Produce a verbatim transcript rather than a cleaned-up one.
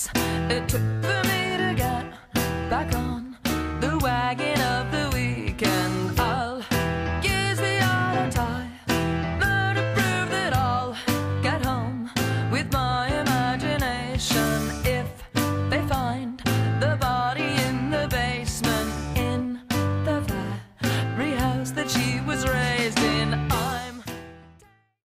It took for me to get back on